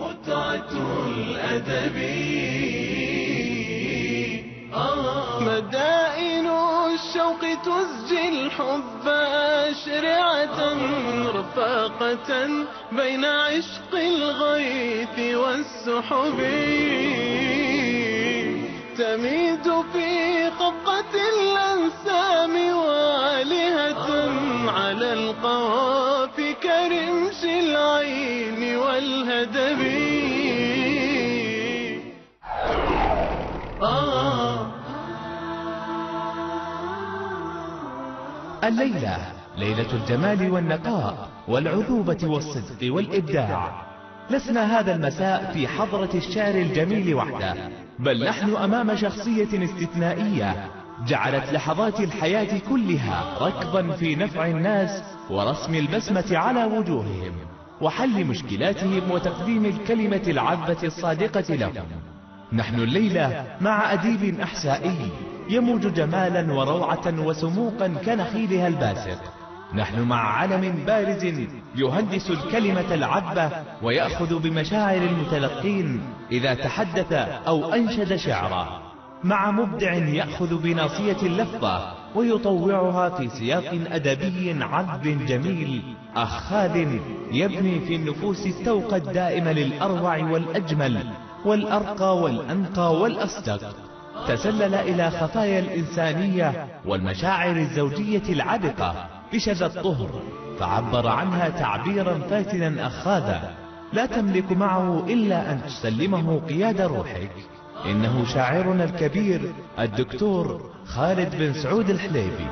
متعة الأدب. مدائن الشوق تزجي الحب أشرعة رفاقة بين عشق الغيث والسحب. تميد في خفقة الأنسام والهة على القوافي كرمش العين والهدب. الليلة ليلة الجمال والنقاء والعذوبة والصدق والإبداع. لسنا هذا المساء في حضرة الشعر الجميل وحده، بل نحن أمام شخصية استثنائية جعلت لحظات الحياة كلها ركضا في نفع الناس ورسم البسمة على وجوههم وحل مشكلاتهم وتقديم الكلمة العذبة الصادقة لهم. نحن الليلة مع أديب أحسائي يموج جمالا وروعة وسموقا كنخيلها الباسق. نحن مع علم بارز يهندس الكلمة العذبة ويأخذ بمشاعر المتلقين إذا تحدث أو أنشد شعرا، مع مبدع يأخذ بناصية اللفظة ويطوعها في سياق أدبي عذب جميل، أخاذ يبني في النفوس التوق الدائم للأروع والأجمل والأرقى والأنقى والأصدق. تسلل إلى خفايا الإنسانية والمشاعر الزوجية العبقة بشذا الطهر، فعبر عنها تعبيرا فاتنا أخاذا لا تملك معه إلا أن تسلمه قياد روحك. إنه شاعرنا الكبير الدكتور خالد بن سعود الحليبي.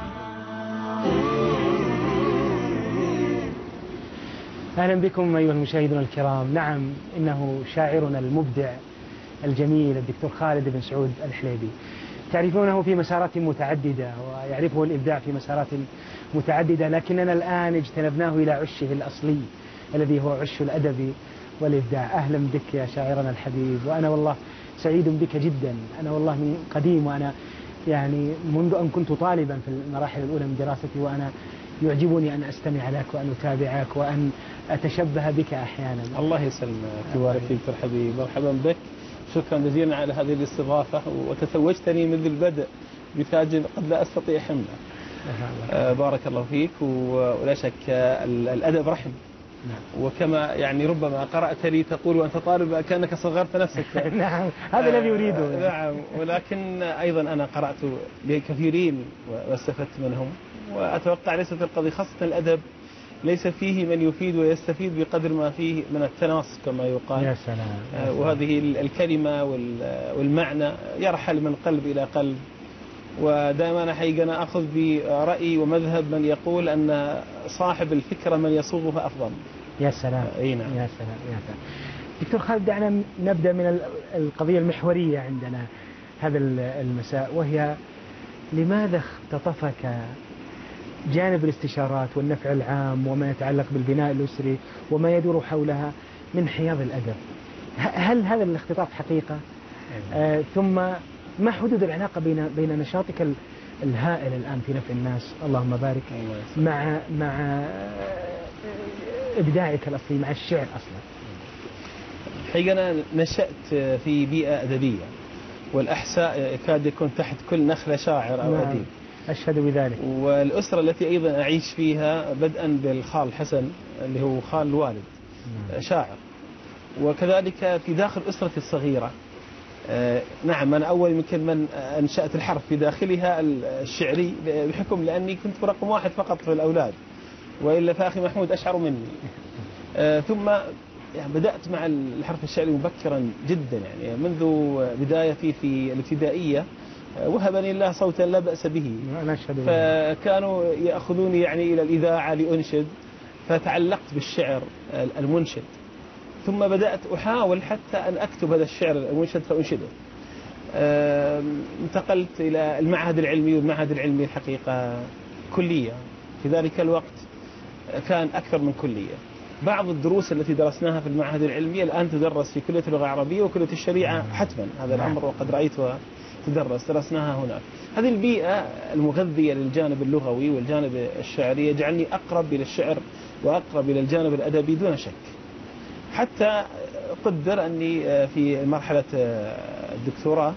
أهلا بكم أيها المشاهدون الكرام. نعم، إنه شاعرنا المبدع الجميل الدكتور خالد بن سعود الحليبي. تعرفونه في مسارات متعددة ويعرفه الإبداع في مسارات متعددة، لكننا الآن اجتنبناه إلى عشه الأصلي الذي هو عش الأدب والإبداع. أهلا بك يا شاعرنا الحبيب، وأنا والله سعيد بك جدا. أنا والله من قديم، وأنا يعني منذ أن كنت طالبا في المراحل الأولى من دراستي وأنا يعجبني أن أستمع لك وأن أتابعك وأن أتشبه بك أحيانا. الله يسلمك ويبارك فيك دكتور حبيب، مرحبا بك، شكرا جزيلا على هذه الاستضافة، وتتوجتني منذ البدء بتاج قد لا أستطيع حمله. بارك الله فيك. ولا شك الأدب رحم، وكما يعني ربما قرأت لي تقول وأنت طالب كأنك صغرت نفسك. نعم، هذا الذي أريده. نعم، ولكن أيضا أنا قرأت لكثيرين واستفدت منهم، وأتوقع ليست القضية خاصة الأدب ليس فيه من يفيد ويستفيد بقدر ما فيه من التناص كما يقال. يا سلام. وهذه الكلمة والمعنى يرحل من قلب إلى قلب. ودائما أنا حقيقة أنا أخذ برأي ومذهب من يقول أن صاحب الفكرة من يصوغها أفضل. يا سلام. نعم. يا سلام يا سلام. دكتور خالد، دعنا نبدأ من القضية المحورية عندنا هذا المساء، وهي لماذا اختطفك جانب الاستشارات والنفع العام وما يتعلق بالبناء الأسري وما يدور حولها من حياض الأدب؟ هل هذا الاختطاف حقيقة؟ ثم ما حدود العلاقة بين نشاطك الهائل الآن في نفع الناس، اللهم بارك، مع إبداعك الأصلي، مع الشعر أصلا؟ حقيقة أنا نشأت في بيئة أدبية، والأحساء يكاد يكون تحت كل نخلة شاعر أو أديب. أشهد بذلك. والأسرة التي أيضا أعيش فيها بدءا بالخال حسن اللي هو خال الوالد شاعر، وكذلك في داخل أسرتي الصغيرة. نعم، أنا أول يمكن من أنشأت الحرف في داخلها الشعري، بحكم لأني كنت رقم واحد فقط في الأولاد، وإلا فأخي محمود أشعر مني. ثم يعني بدأت مع الحرف الشعري مبكرا جدا، يعني منذ بدايتي في الابتدائية وهبني الله صوتا لا بأس به، فكانوا يأخذوني يعني إلى الإذاعة لأنشد، فتعلقت بالشعر المنشد. ثم بدأت أحاول حتى أن أكتب هذا الشعر المنشد فأنشده. انتقلت إلى المعهد العلمي، والمعهد العلمي الحقيقة كلية في ذلك الوقت، كان أكثر من كلية. بعض الدروس التي درسناها في المعهد العلمي الآن تدرس في كلية اللغة العربية وكلية الشريعة حتما، هذا الأمر وقد رأيتها درسناها هناك. هذه البيئة المغذية للجانب اللغوي والجانب الشعري يجعلني أقرب إلى الشعر وأقرب إلى الجانب الأدبي دون شك. حتى قدر أني في مرحلة الدكتوراه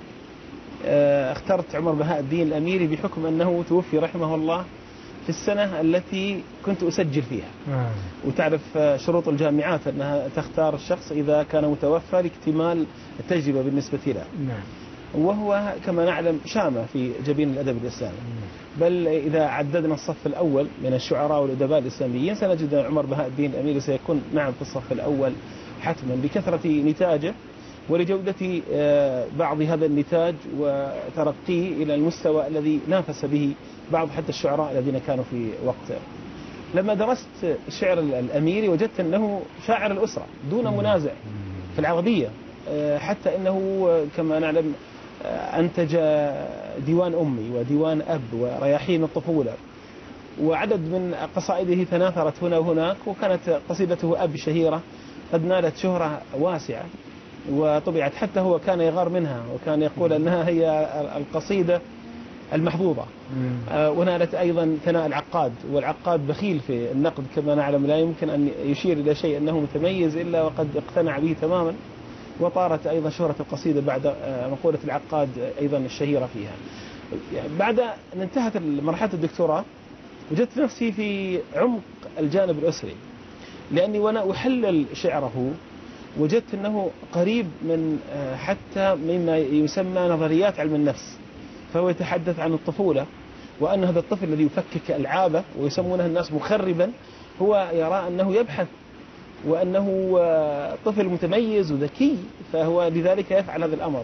اخترت عمر بهاء الدين الأميري بحكم أنه توفي رحمه الله في السنة التي كنت أسجل فيها. وتعرف شروط الجامعات أنها تختار الشخص إذا كان متوفى لاكتمال التجربة بالنسبة له. وهو كما نعلم شامة في جبين الأدب الإسلامي. بل إذا عددنا الصف الأول من الشعراء والأدباء الإسلاميين سنجد عمر بهاء الدين الأميري سيكون نعم في الصف الأول حتما، بكثرة نتاجه ولجودة بعض هذا النتاج وترقيه إلى المستوى الذي نافس به بعض حتى الشعراء الذين كانوا في وقته. لما درست شعر الأميري وجدت أنه شاعر الأسرة دون منازع في العربية، حتى أنه كما نعلم أنتج ديوان أمي وديوان أب ورياحين الطفولة، وعدد من قصائده تناثرت هنا وهناك، وكانت قصيدته أب شهيرة قد نالت شهرة واسعة وطبعت، حتى هو كان يغار منها وكان يقول أنها هي القصيدة المحظوظة. ونالت أيضا ثناء العقاد، والعقاد بخيل في النقد كما نعلم، لا يمكن أن يشير إلى شيء أنه متميز إلا وقد اقتنع به تماما. وطارت أيضا شهرة القصيدة بعد مقولة العقاد أيضا الشهيرة فيها. بعد أن انتهت مرحلة الدكتوراه وجدت نفسي في عمق الجانب الأسري، لأني وأنا أحلل شعره وجدت أنه قريب من حتى مما يسمى نظريات علم النفس. فهو يتحدث عن الطفولة، وأن هذا الطفل الذي يفكك ألعابه ويسمونه الناس مخربا هو يرى أنه يبحث، وأنه طفل متميز وذكي، فهو لذلك يفعل هذا الأمر.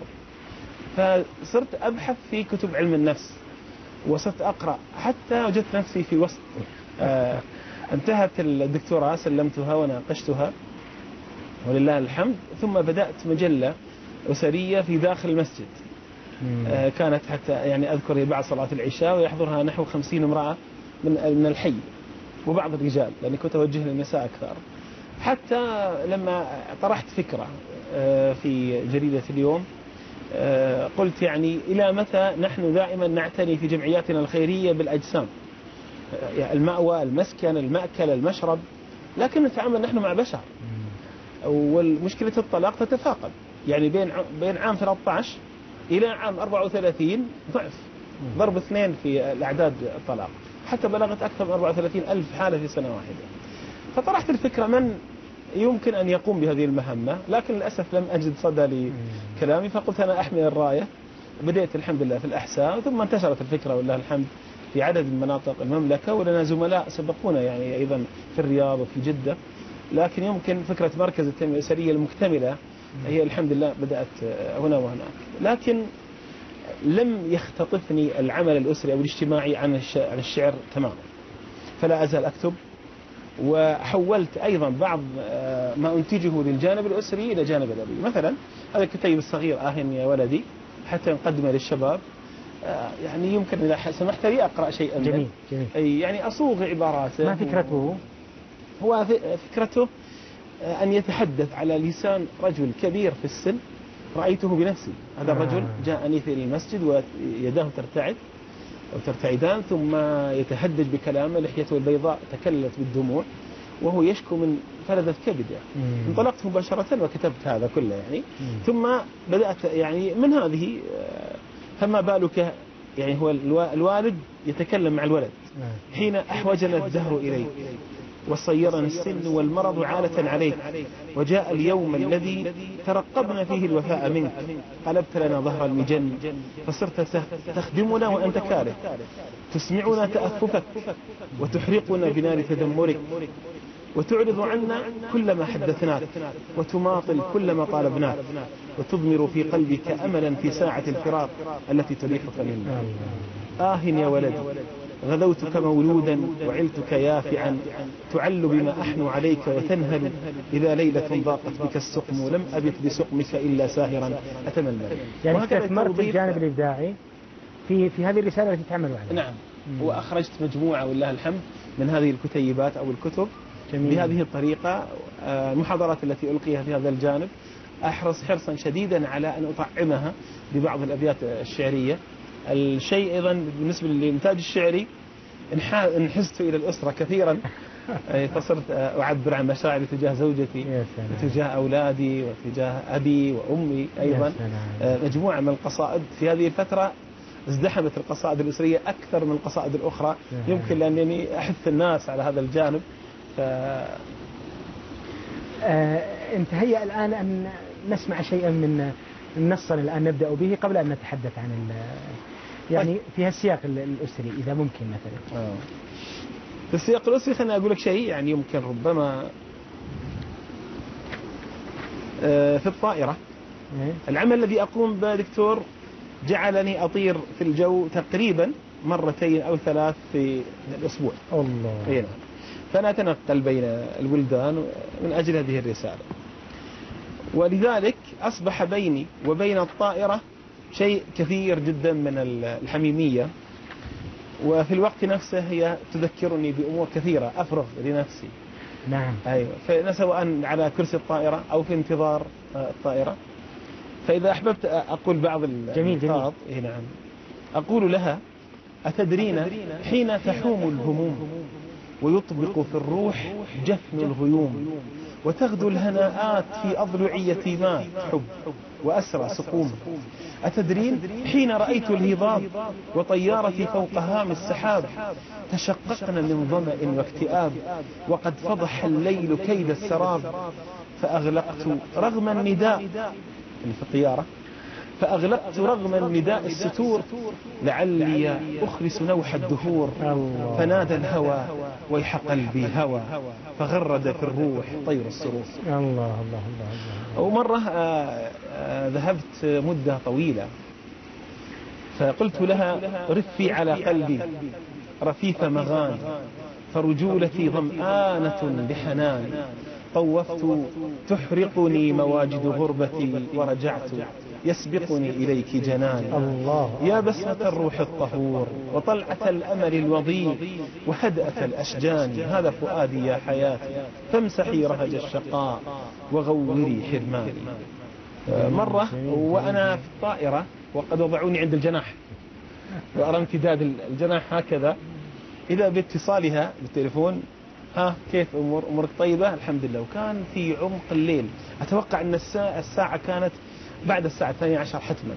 فصرت أبحث في كتب علم النفس وصرت أقرأ حتى وجدت نفسي في وسط. انتهت الدكتوراه سلمتها وناقشتها ولله الحمد، ثم بدأت مجلة أسرية في داخل المسجد. كانت حتى يعني أذكر بعد صلاة العشاء ويحضرها نحو 50 امرأة من الحي وبعض الرجال، لأني كنت أوجه للنساء أكثر. حتى لما طرحت فكرة في جريدة اليوم قلت يعني إلى متى نحن دائما نعتني في جمعياتنا الخيرية بالأجسام، المأوى، المسكن، المأكل، المشرب، لكن نتعامل نحن مع بشر. والمشكلة الطلاق تتفاقم، يعني بين عام 13 إلى عام 34 ضرب 2 في الأعداد الطلاق، حتى بلغت أكثر من 34,000 حالة في سنة واحدة. فطرحت الفكرة من يمكن أن يقوم بهذه المهمة، لكن للأسف لم أجد صدى لكلامي، فقلت أنا أحمل الراية. بدأت الحمد لله في الأحساء، ثم انتشرت الفكرة والله الحمد في عدد من مناطق المملكة، ولنا زملاء سبقونا يعني أيضا في الرياض وفي جدة. لكن يمكن فكرة مركز التنمية الأسرية المكتملة هي الحمد لله بدأت هنا وهناك، لكن لم يختطفني العمل الأسري أو الاجتماعي عن الشعر تماما. فلا أزال أكتب، وحولت أيضا بعض ما أنتجه للجانب الأسري إلى جانب أدبي. مثلا هذا الكتيب الصغير يا ولدي حتى نقدمه للشباب، يعني يمكن إذا سمحت لي أقرأ شيئا. جميل. يعني أصوغ عباراته. ما فكرته؟ هو فكرته أن يتحدث على لسان رجل كبير في السن رأيته بنفسي. هذا الرجل جاءني في المسجد ويداه ترتعد أو ترتعدان، ثم يتهدج بكلامه، لحيته البيضاء تكللت بالدموع وهو يشكو من فلذة كبده. انطلقت مباشرة وكتبت هذا كله يعني. ثم بدأت يعني من هذه، فما بالك يعني هو الوالد يتكلم مع الولد حين أحوجنا الدهر إليك وصيرنا السن والمرض عالة عليك، وجاء اليوم الذي ترقبنا فيه الوفاء منك، قلبت لنا ظهر المجن فصرت تخدمنا وأنت كاره، تسمعنا تأففك وتحرقنا بنار تدمرك، وتعرض عنا كل ما حدثناك وتماطل كل ما طالبناك، وتضمر في قلبك أملا في ساعة الفراق التي تريحك منا. يا ولد غذوتك مولودا وعلتك يافعا، تعل بما أحن عليك وتنهل، إذا ليلة ضاقت بك السقم لم أبت بسقمك إلا ساهرا أتمنى. يعني استثمرت الجانب الإبداعي في هذه الرسالة التي تعمل عليها. نعم. وأخرجت مجموعة والله الحمد من هذه الكتيبات أو الكتب. جميل. بهذه الطريقة المحاضرات التي ألقيها في هذا الجانب أحرص حرصا شديدا على أن أطعمها ببعض الأبيات الشعرية. الشيء أيضا بالنسبة للإنتاج الشعري انحزت إلى الأسرة كثيرا، فصرت أعبر عن مشاعري تجاه زوجتي وتجاه أولادي وتجاه أبي وأمي أيضا. مجموعة من القصائد في هذه الفترة ازدحمت القصائد الأسرية أكثر من القصائد الأخرى، يمكن لأنني أحث الناس على هذا الجانب. انت هيا الآن أن نسمع شيئا من النص الآن نبدأ به قبل أن نتحدث عن يعني في هالسياق الأسري إذا ممكن مثلا. في السياق الأسري خليني أقول لك شيء يعني يمكن ربما في الطائرة العمل الذي أقوم به دكتور جعلني أطير في الجو تقريبا مرتين أو ثلاث في الأسبوع. الله. فأنا أتنقل بين البلدان من أجل هذه الرسالة، ولذلك أصبح بيني وبين الطائرة شيء كثير جدا من الحميمية، وفي الوقت نفسه هي تذكرني بأمور كثيرة أفرغ لنفسي. نعم. أيوة. سواء على كرسي الطائرة أو في انتظار الطائرة. فإذا أحببت أقول بعض النقاط. نعم. أقول لها: أتدرين حين تحوم الهموم ويطبق في الروح جفن الغيوم، وتغدو الهناءات في أضلعي مات حب وأسرى سقوم. أتدرين حين رأيت الهضاب وطيارتي فوق هام السحاب، تشققن من ظمأ واكتئاب، وقد فضح الليل كيد السراب، فأغلقت رغم النداء في الطيارة، فأغلقت رغم النداء الستور، لعلي أخرس نوح الدهور. فنادى الهوى: ويح قلبي هوى، فغرد في الروح طير السرور. الله الله الله. ومرة ذهبت مدة طويلة، فقلت لها: رفي على قلبي رفيف مغان، فرجولتي ظمآنة بحنان، طوفت تحرقني مواجد غربتي، ورجعت يسبقني إليك جنان. يا بسمة الروح الطهور، وطلعة الأمل الوضيء، وهدأة الأشجان، هذا فؤادي يا حياتي، فامسحي رهج الشقاء وغوري حرماني. مرة وأنا في الطائرة وقد وضعوني عند الجناح وأرى امتداد الجناح هكذا، إذا باتصالها بالتليفون: ها كيف أمورك طيبة؟ الحمد لله. وكان في عمق الليل، أتوقع أن الساعة كانت بعد الساعة 12 حتما.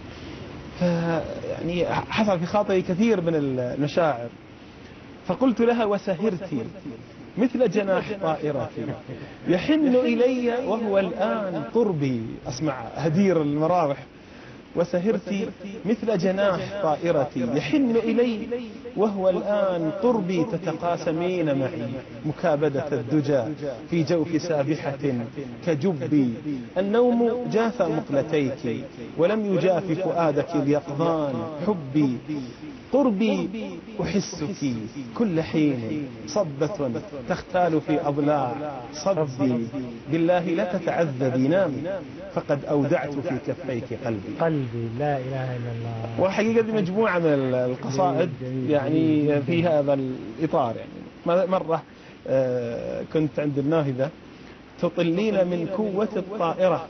يعني حصل في خاطري كثير من المشاعر، فقلت لها: وسهرتي مثل جناح طائرتي يحن إلي وهو الآن قربي. أسمع هدير المراوح: وسهرتي مثل جناح طائرتي يحن إلي وهو الآن قربي، تتقاسمين معي مكابدة الدجى في جوف سابحة كجبي. النوم جاف مقلتيك ولم يجاف فؤادك اليقظان حبي، قربي أحسك كل حين صبة تختال في أضلاع صبي، بالله لا تتعذبي نامي، فقد أودعت في كفيك قلبي. لا إله إلا الله. وحقيقة دي مجموعة من القصائد يعني في هذا الإطار. يعني مرة كنت عند الناهضة: تطلين من قوة الطائرة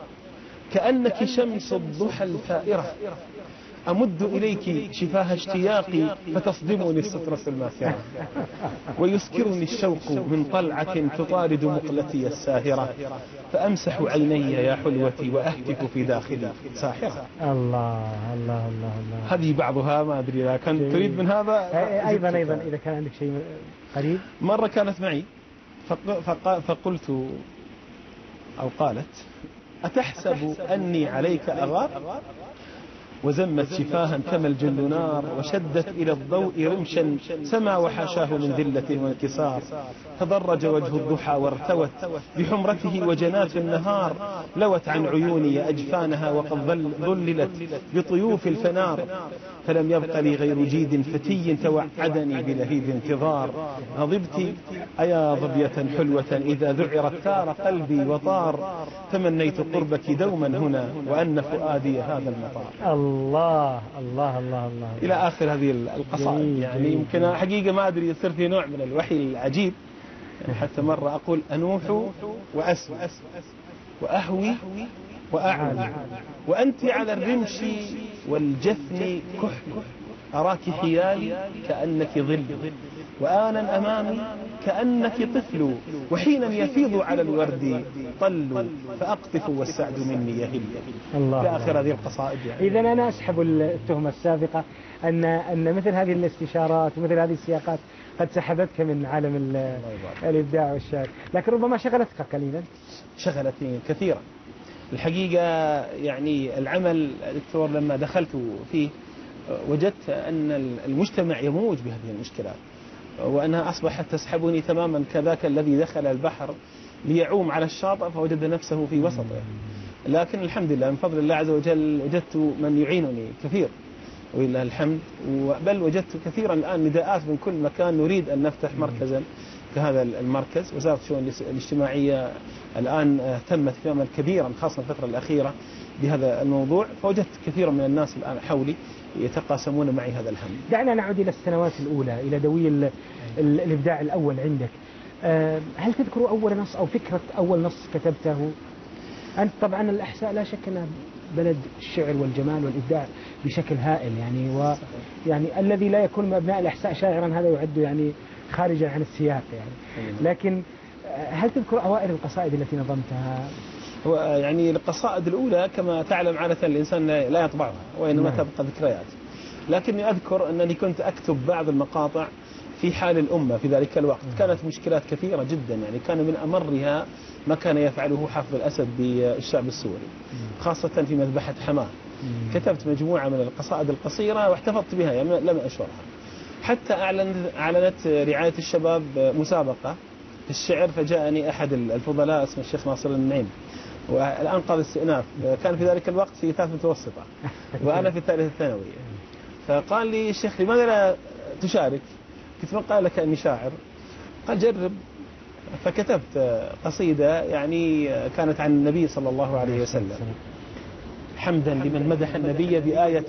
كأنك شمس الضحى الفائرة، أمد إليك شفاه اشتياقي فتصدمني السترة الماثرة، ويسكرني الشوق من طلعة تطارد مقلتي الساهرة، فأمسح عيني يا حلوتي وأهتف في داخلي ساحرة. الله الله الله الله. هذه بعضها، ما أدري إذا كنت تريد من هذا. أيضا إذا كان عندك شيء قريب. مرة كانت معي فقلت أو قالت: أتحسب أني عليك أغار؟ وزمت شفاها كما الجل نار، وشدت إلى الضوء رمشا سما وحاشاه من ذلة وانكسار، تضرج وجه الضحى وارتوت بحمرته وجنات النهار، لوت عن عيوني أجفانها وقد ظللت بطيوف الفنار، فلم يبق لي غير جيد فتي توعدني بلهيب انتظار، غضبت أيا ظبية حلوة إذا ذعرت ثار قلبي وطار، تمنيت قربك دوما هنا وأن فؤادي هذا المطار. الله الله الله الله. إلى آخر هذه القصائد. يعني يمكن حقيقة ما أدري يصير في نوع من الوحي العجيب. يعني حتى مرة أقول: أنوح وأسوى وأهوي وأعلى، وأنت على الرمش والجفن كحل، أراك حيالي كأنك ظل، وآنا أمامي كأنك طفل وحينا يفيض على الورد طل فأقطف والسعد مني يهل. الله إلى آخر هذه القصائد يعني. إذا أنا أسحب التهمة السابقة أن مثل هذه الاستشارات ومثل هذه السياقات قد سحبتك من عالم الإبداع والشعر، لكن ربما شغلتك قليلا. شغلتني كثيرا الحقيقة. يعني العمل دكتور لما دخلت فيه وجدت أن المجتمع يموج بهذه المشكلات، وأنها أصبحت تسحبني تماما كذاك الذي دخل البحر ليعوم على الشاطئ فوجد نفسه في وسطه. لكن الحمد لله من فضل الله عز وجل وجدت من يعينني كثير ولله الحمد، بل وجدت كثيرا الآن نداءات من كل مكان نريد أن نفتح مركزا كهذا المركز. وزارة الشؤون الاجتماعية الآن اهتمت اهتماما كبيرا خاصة الفترة الأخيرة بهذا الموضوع، فوجدت كثيرا من الناس الآن حولي يتقاسمون معي هذا الهم. دعنا نعود إلى السنوات الأولى، إلى دوي الإبداع الأول عندك. هل تذكر أول نص أو فكرة أول نص كتبته؟ أنت طبعا الأحساء لا شك أنها بلد الشعر والجمال والإبداع بشكل هائل يعني، ويعني الذي لا يكون من أبناء الأحساء شاعرا هذا يعد يعني خارجا عن السياق يعني. لكن هل تذكر أوائل القصائد التي نظمتها؟ هو يعني القصائد الأولى كما تعلم عادة الإنسان لا يطبعها وإنما تبقى ذكريات، لكني أذكر أنني كنت أكتب بعض المقاطع في حال الأمة في ذلك الوقت. كانت مشكلات كثيرة جدا يعني، كان من أمرها ما كان يفعله حافظ الأسد بالشعب السوري خاصة في مذبحة حماه. كتبت مجموعة من القصائد القصيرة واحتفظت بها يعني لم أشرها، حتى أعلنت رعاية الشباب مسابقة في الشعر، فجاءني أحد الفضلاء اسمه الشيخ ناصر النعيم والآن قاضي استئناف، كان في ذلك الوقت في ثالث متوسطة وأنا في الثالث الثانوي، فقال لي الشيخ لماذا لا تشارك؟ قلت من قال لك أني شاعر؟ قال جرب. فكتبت قصيدة يعني كانت عن النبي صلى الله عليه وسلم: حمدا لمن مدح النبي بآية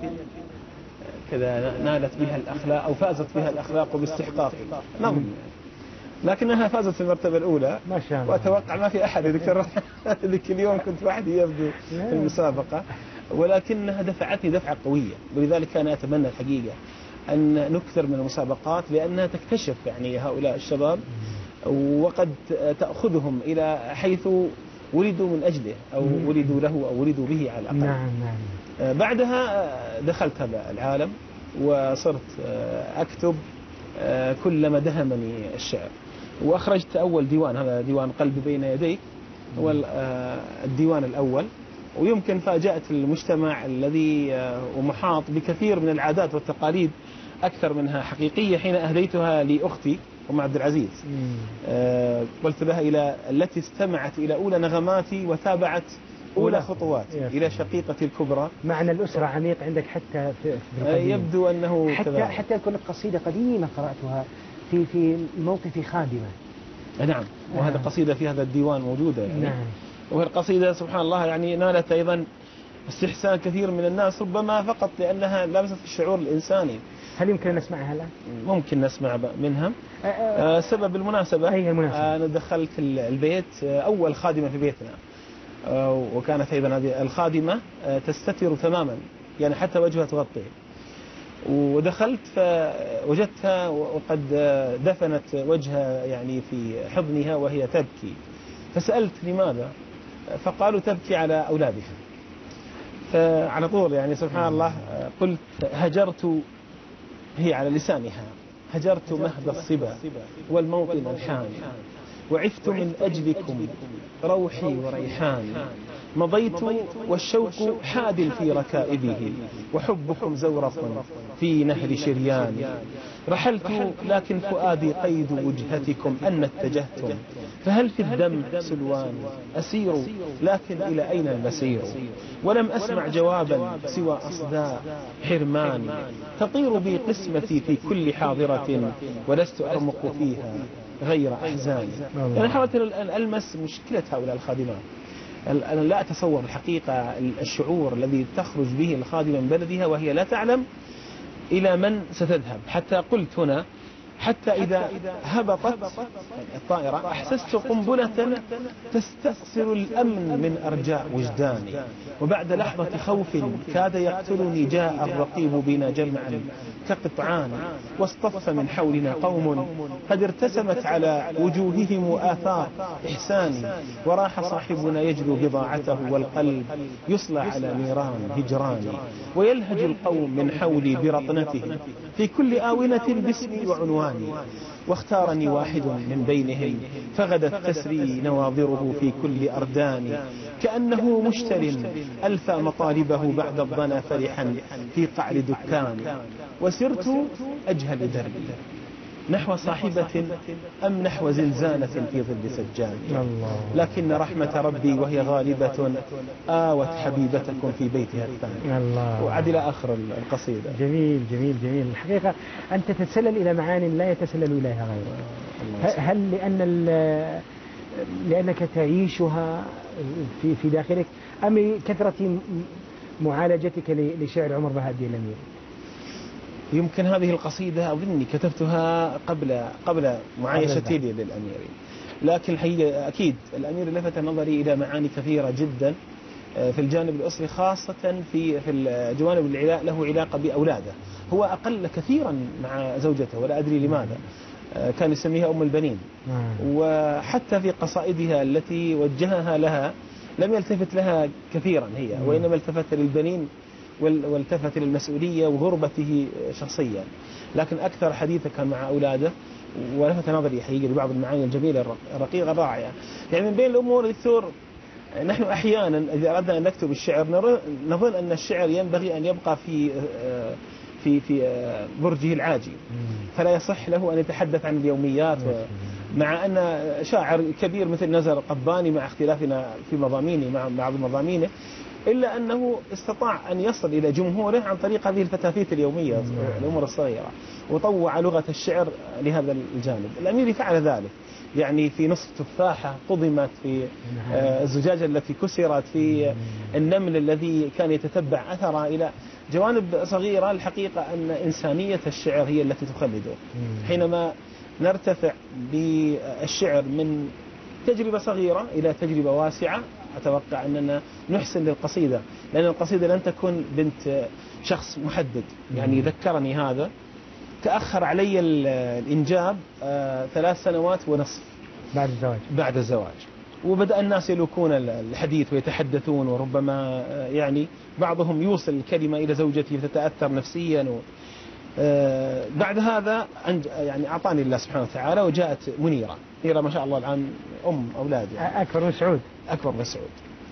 كذا نالت بها الأخلاق أو فازت بها الأخلاق باستحقاق. نعم، لكنها فازت في المرتبة الأولى ما شاء الله. وأتوقع ما في أحد ذكر ذيك اليوم كنت وحدي يبدو في المسابقة، ولكنها دفعتني دفعة قوية. ولذلك أنا أتمنى الحقيقة أن نكثر من المسابقات لأنها تكتشف يعني هؤلاء الشباب وقد تأخذهم إلى حيث ولدوا من أجله أو ولدوا له أو ولدوا به على الأقل. نعم. بعدها دخلت هذا العالم وصرت أكتب كلما دهمني الشعر، وأخرجت أول ديوان، هذا ديوان قلبي بين يديك، هو الديوان الأول. ويمكن فاجأت المجتمع الذي ومحاط بكثير من العادات والتقاليد أكثر منها حقيقية حين أهديتها لأختي أم عبد العزيز. قلت لها إلى التي استمعت إلى أولى نغماتي وتابعت أولى خطواتي إلى شقيقتي الكبرى. معنى الأسرة عميق عندك حتى في يبدو أنه حتى كنت قصيدة قديمة قرأتها في موقف خادمة. نعم، وهذا قصيدة في هذا الديوان موجودة يعني. نعم. وهي القصيدة سبحان الله يعني نالت أيضا استحسان كثير من الناس، ربما فقط لأنها لمست الشعور الإنساني. هل يمكن أن نسمعها الآن؟ ممكن نسمع منها. سبب المناسبة أنا دخلت البيت أول خادمة في بيتنا، وكانت أيضا هذه الخادمة تستتر تماما يعني حتى وجهها تغطيه، ودخلت فوجدتها وقد دفنت وجهها يعني في حضنها وهي تبكي، فسألت لماذا؟ فقالوا تبكي على أولادها. فعلى طول يعني سبحان الله قلت هجرت، هي على لسانها، هجرت مهد الصبا والموطن الحان، وعفت من أجلكم روحي وريحاني، مضيت والشوق حاد في ركائبه، وحبكم زورق في نهر شريان، رحلت لكن فؤادي قيد وجهتكم أن اتجهتم، فهل في الدم سلوان أسير لكن إلى أين المسير، ولم أسمع جوابا سوى أصداء حرماني، تطير بي قسمتي في كل حاضرة ولست أرمق فيها غير أحزاني. أنا حاولت أن ألمس مشكلة هؤلاء الخادمات. أنا لا أتصور الحقيقة الشعور الذي تخرج به الخادمة من بلدها وهي لا تعلم إلى من ستذهب. حتى قلت هنا حتى إذا هبطت الطائرة أحسست قنبلة تستأثر الأمن من أرجاء وجداني، وبعد لحظة خوف كاد يقتلني جاء الرقيب بنا جمعا كقطعان، واصطف من حولنا قوم قد ارتسمت على وجوههم آثار إحساني، وراح صاحبنا يجلو بضاعته والقلب يصلى على نيران هجراني، ويلهج القوم من حولي برطنتهم في كل آونة باسمي وعنواني، واختارني واحد من بينهم فغدت تسري نواظره في كل أردان، كأنه مشتر ألفى مطالبه بعد الضنا فرحا في قعر دكان، وسرت أجهل دربي نحو صاحبة أم نحو زنزانة في ظل سجان، لكن رحمة ربي وهي غالبة آوت حبيبتكم في بيتها الثاني. وعد إلى آخر القصيدة. جميل جميل جميل. الحقيقة أنت تتسلل إلى معان لا يتسلل إليها غيره. هل لأنك تعيشها في داخلك، أم كثرة معالجتك لشعر عمر بهاء الدين الأميري؟ يمكن هذه القصيدة أظني كتبتها قبل معايشتي للأميري، لكن الحقيقة أكيد الأميري لفت نظري إلى معاني كثيرة جدا في الجانب الأسري، خاصة في الجوانب اللي له علاقة بأولاده. هو أقل كثيرا مع زوجته ولا أدري لماذا، كان يسميها أم البنين، وحتى في قصائدها التي وجهها لها لم يلتفت لها كثيرا هي، وإنما التفت للبنين والتفت للمسؤولية وغربته شخصيا، لكن أكثر حديثه كان مع أولاده. ولفت نظري حقيقة لبعض المعاني الجميلة الرقيقة الرائعة. يعني من بين الأمور دكتور، نحن أحيانا إذا أردنا أن نكتب الشعر نظن أن الشعر ينبغي أن يبقى في برجه العاجي، فلا يصح له أن يتحدث عن اليوميات، مع أن شاعر كبير مثل نزار القباني مع اختلافنا في مضامينه مع بعض مضامينه، إلا أنه استطاع أن يصل إلى جمهوره عن طريق هذه الفتافيت اليومية الأمور الصغيرة، وطوع لغة الشعر لهذا الجانب. الأميري فعل ذلك، يعني في نصف تفاحة قضمت، في الزجاجة التي كسرت، في النمل الذي كان يتتبع أثرها، إلى جوانب صغيرة. الحقيقة أن إنسانية الشعر هي التي تخلده. حينما نرتفع بالشعر من تجربة صغيرة إلى تجربة واسعة، أتوقع أننا نحسن للقصيدة، لأن القصيدة لن تكون بنت شخص محدد. يعني ذكرني هذا، تأخر علي الإنجاب 3 سنوات ونصف بعد الزواج، وبدأ الناس يلوكون الحديث ويتحدثون، وربما يعني بعضهم يوصل الكلمة إلى زوجتي فتتأثر نفسيا. بعد هذا يعني أعطاني الله سبحانه وتعالى، وجاءت منيرة ما شاء الله الآن أم أولاد، يعني أكبر من سعود.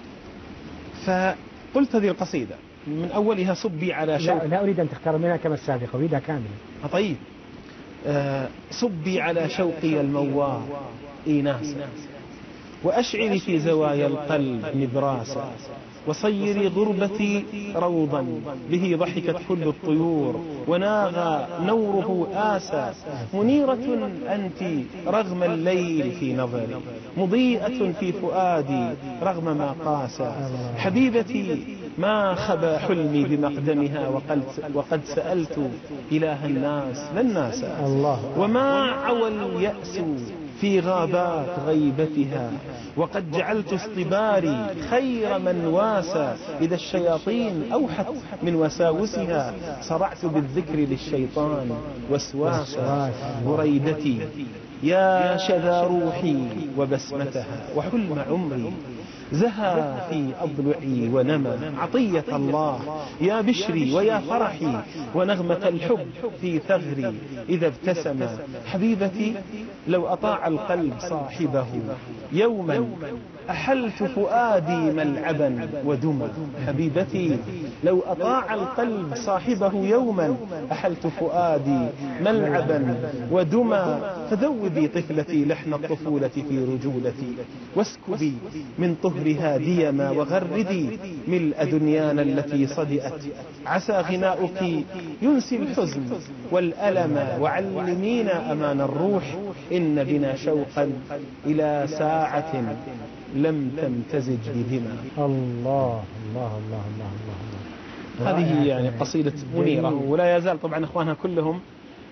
فقلت هذه القصيدة من أولها صبي على شوق. لا أريد أن تختار منها كما السابقة، أريدها كاملة. طيب. صبي على شوقي الموار إيناسا، وأشعري في زوايا القلب نبراسا، وصيري غربتي روضا به ضحكت كل الطيور، وناغى نوره آسى. منيرة أنت رغم الليل في نظري، مضيئة في فؤادي رغم ما قاسى. حبيبتي ما خبى حلمي بمقدمها، وقد سألت إله الناس لن ناسى. وما عوى اليأس في غابات غيبتها، وقد جعلت اصطباري خير من واسى. إذا الشياطين أوحت من وساوسها، صرعت بالذكر للشيطان وسواسا. بريدتي يا شذا روحي وبسمتها، وحلم عمري زهى في أضلعي ونمى. عطية الله يا بشري ويا فرحي، ونغمة الحب في ثغري إذا ابتسم. حبيبتي لو أطاع القلب صاحبه يوما، أحلت فؤادي ملعبا ودما. حبيبتي لو أطاع القلب صاحبه يوما، أحلت فؤادي ملعبا ودما. فذوبي طفلتي لحن الطفولة في رجولتي، واسكبي من طهرها ديما، وغردي ملء دنيانا التي صدئت. عسى غناؤك ينسي الحزن والألم، وعلمينا أمان الروح، إن بنا شوقا إلى ساعة لم تمتزج بدماء. الله الله الله الله الله. هذه يعني قصيدة منيرة، ولا يزال طبعا إخوانها كلهم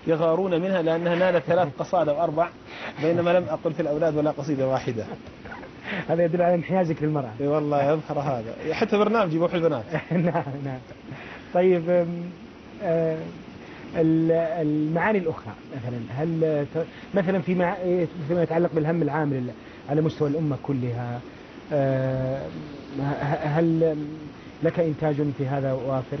يغارون منها لأنها نالت 3 قصائد أو 4 بينما لم أقل في الأولاد ولا قصيدة واحدة. هذا يدل على انحيازك للمرأة. اي والله يظهر هذا، حتى برنامجي بوحي البنات. نعم. طيب المعاني الأخرى مثلا، هل مثلا فيما يتعلق بالهم العامل على مستوى الأمة كلها، هل لك إنتاج في هذا وافر؟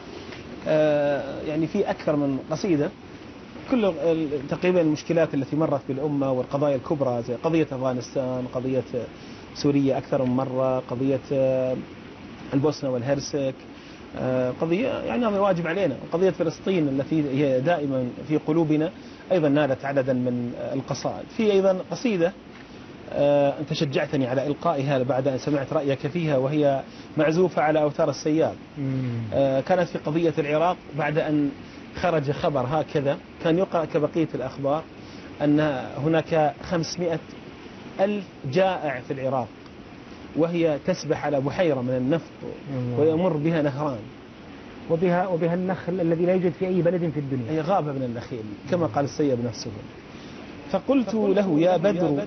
يعني في أكثر من قصيدة، كل تقريبا المشكلات التي مرت بالأمة والقضايا الكبرى زي قضية أفغانستان، قضية سوريا أكثر من مرة، قضية البوسنة والهرسك، قضية يعني واجب علينا، قضية فلسطين التي هي دائما في قلوبنا أيضا نالت عددا من القصائد. في أيضا قصيدة أنت شجعتني على إلقائها بعد أن سمعت رأيك فيها، وهي معزوفة على أوتار السيال. كانت في قضية العراق بعد أن خرج خبر هكذا كان يقرأ كبقية الأخبار أن هناك 500,000 جائع في العراق، وهي تسبح على بحيرة من النفط ويمر بها نهران، وبها النخل الذي لا يوجد في أي بلد في الدنيا، هي غابة من النخيل كما قال السيد نفسه. فقلت له: يا بدر،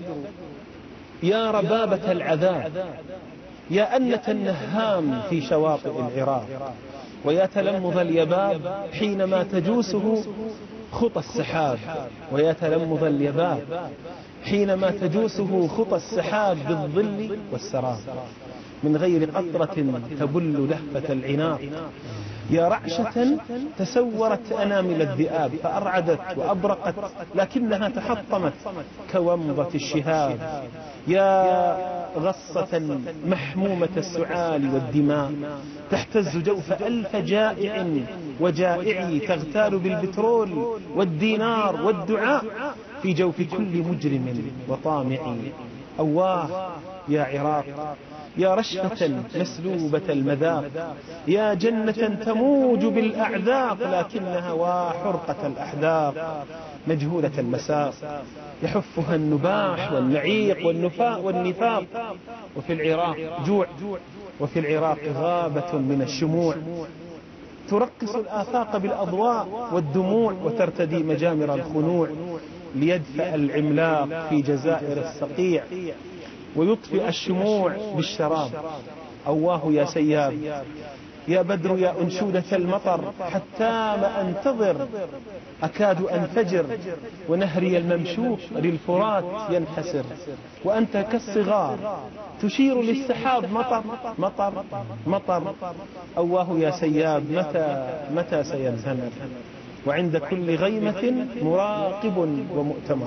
يا ربابة العذاب، يا أنة النهام في شواطئ العراق، ويا تلمذ اليباب حينما تجوسه خطى السحاب، ويا تلمذ اليباب حينما تجوسه خطى السحاب بالظل والسراب، من غير قطرة تبل لهفة العناق، يا رعشة تسورت أنامل الذئاب فأرعدت وأبرقت لكنها تحطمت كومضة الشهاب، يا غصة محمومة السعال والدماء تحتز جوف 1000 جائع وجائعي تغتال بالبترول والدينار والدعاء في جوف كل مجرم وطامع. أواه يا عراق، يا رشفة مسلوبة المذاق، يا جنة تموج بالأعذاق لكنها وحرقة الأحداق، مجهولة المساق يحفها النباح والنعيق والنفاق، وفي العراق جوع، وفي العراق غابة من الشموع ترقص الآفاق بالأضواء والدموع وترتدي مجامر الخنوع، ليدفأ العملاق في جزائر الصقيع ويطفئ الشموع بالشراب. أواه يا سياب، يا بدر، يا أنشودة المطر، حتى ما أنتظر أكاد أنفجر، ونهري الممشوق للفرات ينحسر، وأنت كالصغار تشير للسحاب مطر مطر مطر. أواه يا سياب، متى سينهمر، وعند كل غيمة مراقب ومؤتمر،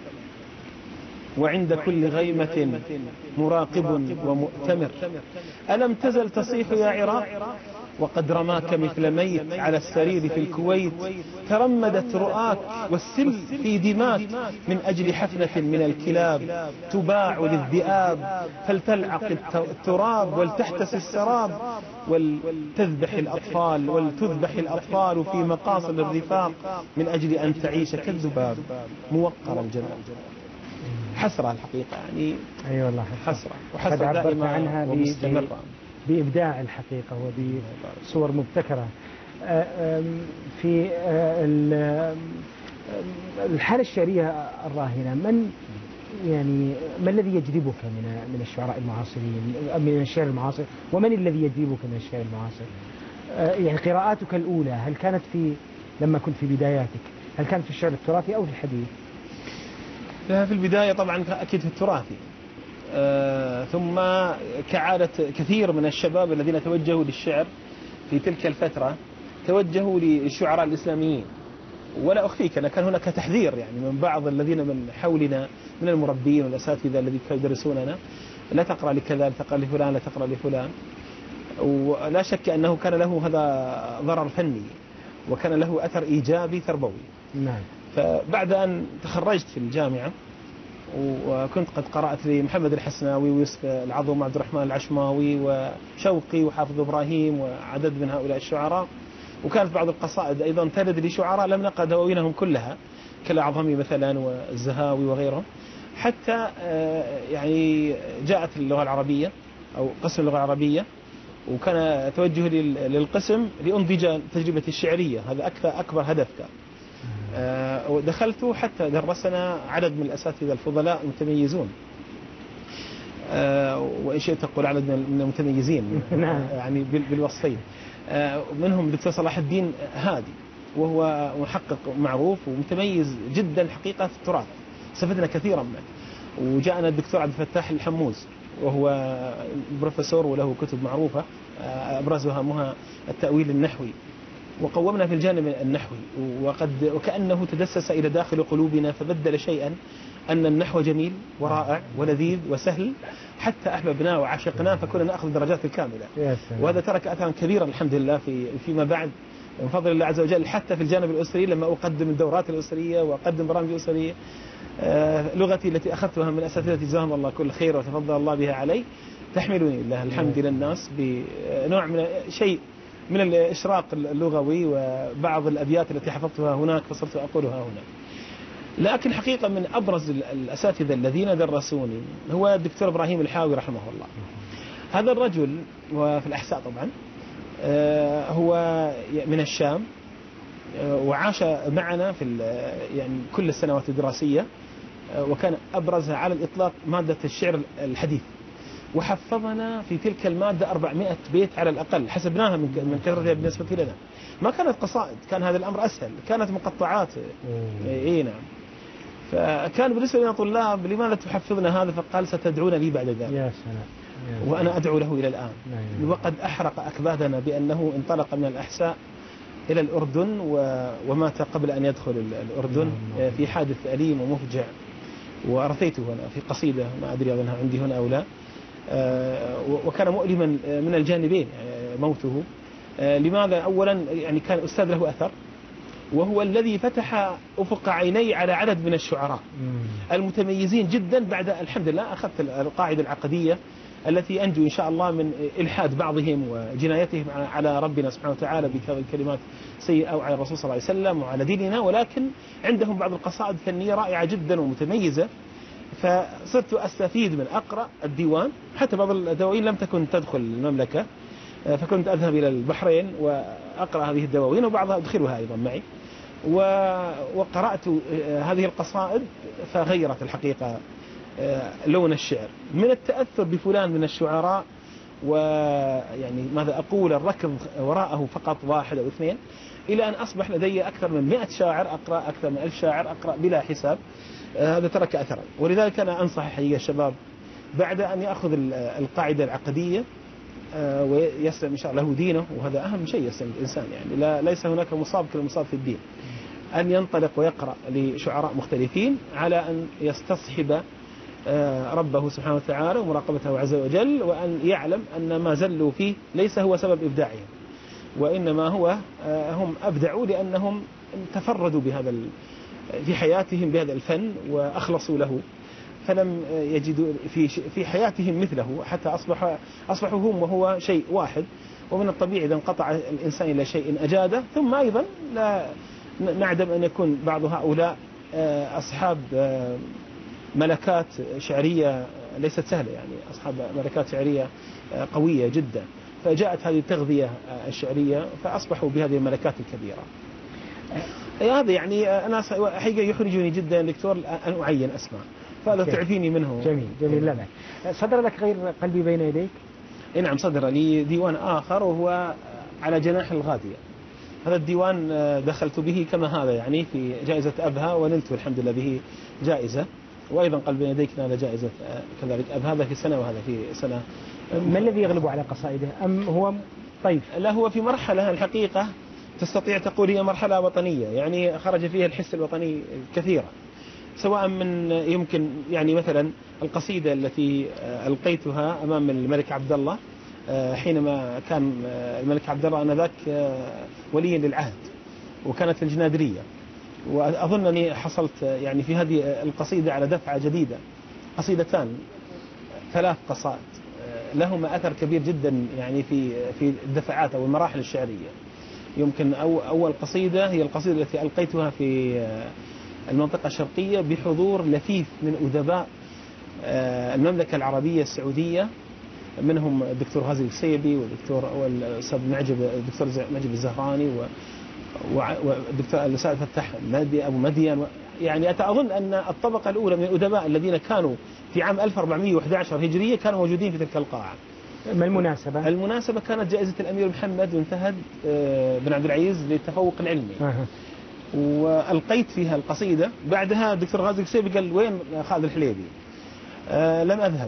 وعند كل غيمة مراقب ومؤتمر. ألم تزل تصيح يا عراق، وقد رماك مثل ميت على السرير في الكويت، ترمدت رؤاك والسل في دماك من أجل حفنة من الكلاب تباع للذئاب، فلتلعق التراب ولتحتس السراب، ولتذبح الأطفال في مقاصد الرفاق من أجل أن تعيش كالذباب موقر الجنة. حسرة الحقيقة، يعني أي والله حسرة، وحسرة دائما عنها ومستمرة بإبداع الحقيقة وبصور مبتكرة. في الحالة الشعرية الراهنة، ما الذي يجذبك من الشعراء المعاصرين، من الشعر المعاصر، ومن الذي يجذبك من الشعر المعاصر؟ يعني قراءاتك الأولى هل كانت لما كنت في بداياتك، هل كانت في الشعر التراثي أو في الحديث؟ لا، في البداية طبعا أكيد في التراثي، ثم كعادة كثير من الشباب الذين توجهوا للشعر في تلك الفترة توجهوا للشعراء الإسلاميين. ولا أخفيك أن كان هناك تحذير يعني من بعض الذين من حولنا من المربين والأساتذة الذين يدرسوننا: لا تقرأ لكذا، لا تقرأ لفلان، لا تقرأ لفلان. ولا شك أنه كان له هذا ضرر فني، وكان له أثر إيجابي تربوي. نعم. فبعد أن تخرجت في الجامعة وكنت قد قرأت لمحمد الحسناوي ويوسف العظم وعبد الرحمن العشماوي وشوقي وحافظ إبراهيم وعدد من هؤلاء الشعراء، وكانت بعض القصائد أيضا ترد لشعراء لم نقرأ دواوينهم كلها كالأعظمي مثلا والزهاوي وغيرهم، حتى يعني جاءت اللغة العربية أو قسم اللغة العربية، وكان توجه للقسم لأنضج تجربة الشعرية، هذا أكبر هدف كان. ودخلت حتى درسنا عدد من الأساتذة الفضلاء المتميزون، وإن شئت تقول عدد من المتميزين يعني بالوصفين. منهم الدكتور صلاح الدين هادي، وهو محقق معروف ومتميز جدا حقيقة في التراث، استفدنا كثيرا منه. وجاءنا الدكتور عبد الفتاح الحموز، وهو بروفيسور وله كتب معروفة أبرزها التأويل النحوي، وقومنا في الجانب النحوي، وكأنه تدسس إلى داخل قلوبنا فبدل شيئا، أن النحو جميل ورائع ولذيذ وسهل، حتى أحببناه وعشقناه فكنا نأخذ الدرجات الكاملة. وهذا ترك أثرا كبيرا الحمد لله فيما بعد من فضل الله عز وجل، حتى في الجانب الأسري لما أقدم الدورات الأسرية وأقدم برامج أسرية. لغتي التي أخذتها من أساتذتي جزاهم الله كل خير وتفضل الله بها علي تحملني الله الحمد للناس بنوع من شيء من الإشراق اللغوي، وبعض الأبيات التي حفظتها هناك فصرت أقولها هنا. لكن حقيقة من أبرز الأساتذة الذين درسوني هو الدكتور إبراهيم الحاوي رحمه الله. هذا الرجل وفي الأحساء طبعا هو من الشام، وعاش معنا في يعني كل السنوات الدراسية، وكان أبرزها على الإطلاق مادة الشعر الحديث، وحفظنا في تلك المادة 400 بيت على الأقل، حسبناها من كثرتها بالنسبة لنا. ما كانت قصائد، كان هذا الأمر أسهل، كانت مقطعات. إيه نعم. فكان بالنسبة لنا طلاب لماذا تحفظنا هذا؟ فقال ستدعون لي بعد ذلك. يا سلام. وأنا أدعو له إلى الآن. وقد أحرق أكبادنا بأنه انطلق من الأحساء إلى الأردن ومات قبل أن يدخل الأردن في حادث أليم ومفجع، وأرثيته هنا في قصيدة ما أدري أظنها عندي هنا أو لا. وكان مؤلما من الجانبين موته. لماذا؟ أولا يعني كان أستاذ له أثر، وهو الذي فتح أفق عيني على عدد من الشعراء المتميزين جدا. بعد الحمد لله أخذت القاعدة العقدية التي أنجو إن شاء الله من إلحاد بعضهم وجنايتهم على ربنا سبحانه وتعالى بكلمات سيئة أو على الرسول صلى الله عليه وسلم وعلى ديننا، ولكن عندهم بعض القصائد فنية رائعة جدا ومتميزة. فصرت أستفيد من أقرأ الديوان، حتى بعض الدواوين لم تكن تدخل المملكة، فكنت أذهب إلى البحرين وأقرأ هذه الدواوين، وبعضها أدخلها أيضا معي. وقرأت هذه القصائد فغيرت الحقيقة لون الشعر من التأثر بفلان من الشعراء، ويعني ماذا أقول الركض وراءه فقط واحد أو اثنين، إلى أن أصبح لدي أكثر من 100 شاعر أقرأ، أكثر من 1000 شاعر أقرأ بلا حساب. هذا ترك أثرا. ولذلك أنا أنصح حقيقة الشباب بعد أن يأخذ القاعدة العقدية ويسلم إن شاء الله دينه، وهذا أهم شيء يسلم الإنسان، يعني ليس هناك مصاب كالمصاب في الدين، أن ينطلق ويقرأ لشعراء مختلفين على أن يستصحب ربه سبحانه وتعالى ومراقبته عز وجل، وأن يعلم أن ما زلوا فيه ليس هو سبب إبداعهم، وإنما هو هم أبدعوا لأنهم تفردوا بهذا في حياتهم بهذا الفن وأخلصوا له، فلم يجدوا في حياتهم مثله، حتى أصبحوا هم وهو شيء واحد. ومن الطبيعي إذا انقطع الإنسان إلى شيء أجاده. ثم أيضا لا نعدم أن يكون بعض هؤلاء أصحاب ملكات شعرية ليست سهلة، يعني أصحاب ملكات شعرية قوية جدا، فجاءت هذه التغذية الشعرية فأصبحوا بهذه الملكات الكبيرة. هذا يعني أنا حقيقة يحرجني جدا دكتور أن أعين أسماء، فهذا تعفيني منه. جميل. لا صدر لك غير قلبي بين يديك؟ نعم صدر لي ديوان آخر وهو على جناح الغادية. هذا الديوان دخلت به كما هذا يعني في جائزة أبها، ونلت الحمد لله به جائزة. وأيضا قلب بين يديك نال جائزة كذلك أبها، هذا في سنة وهذا في سنة. ما الذي يغلب على قصائده أم هو طيف؟ لا هو في مرحلة الحقيقة تستطيع تقول هي مرحلة وطنية، يعني خرج فيها الحس الوطني كثيرا، سواء من يمكن يعني مثلا القصيدة التي ألقيتها أمام الملك عبد الله حينما كان الملك عبد الله آنذاك وليا للعهد، وكانت الجنادرية، وأظنني حصلت يعني في هذه القصيدة على دفعة جديدة، قصيدتان 3 قصائد لهما أثر كبير جدا يعني في الدفعات أو المراحل الشعرية. يمكن أول قصيدة هي القصيدة التي ألقيتها في المنطقة الشرقية بحضور لفيف من أدباء المملكة العربية السعودية، منهم الدكتور غازي السيبي والدكتور الدكتور معجب الزهراني والدكتور الأستاذ فتح أبو مدين، يعني أظن أن الطبقة الأولى من الأدباء الذين كانوا في عام 1411 هجرية كانوا موجودين في تلك القاعة. ما المناسبة؟ المناسبة كانت جائزة الأمير محمد بن فهد بن عبد العزيز للتفوق العلمي. وألقيت فيها القصيدة. بعدها الدكتور غازي القصيبي قال وين خالد الحليبي؟ لم أذهب.